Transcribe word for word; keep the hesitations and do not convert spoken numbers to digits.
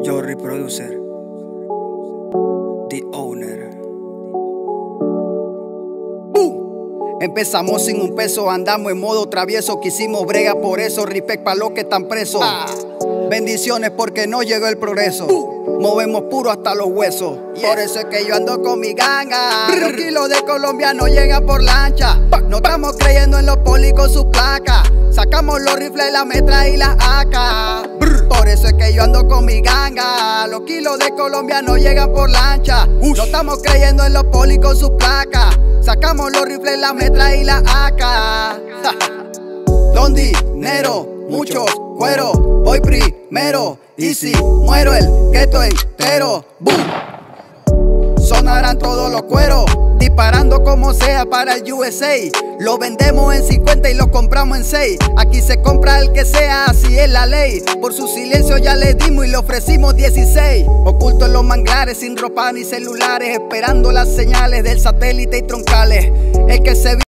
Jorry Producer, The Owner. ¡Bum! Empezamos sin un peso, andamos en modo travieso. Quisimos brega, por eso respect pa' los que están presos. ah. Bendiciones porque no llegó el progreso. ¡Bum! Movemos puro hasta los huesos. yeah. Por eso es que yo ando con mi ganga. Brr. Los kilos de Colombia no llegan por lancha. No estamos creyendo en los polis con sus placas. Sacamos los rifles, la metra y las A K. Brr. Por eso es que yo ando con mi ganga. Los kilos de Colombia no llegan por lancha. Ush. No estamos creyendo en los polis con sus placas. Sacamos los rifles, la metra y las A K. Don dinero, muchos cuero. Voy primero y si muero el gueto entero. ¡Boom! Sonarán todos los cueros, disparando como sea para el U S A. Lo vendemos en cincuenta y lo compramos en seis. Aquí se compra el que sea, así es la ley. Por su silencio ya le dimos y le ofrecimos dieciséis. Oculto en los manglares, sin ropa ni celulares, esperando las señales del satélite y troncales. El que se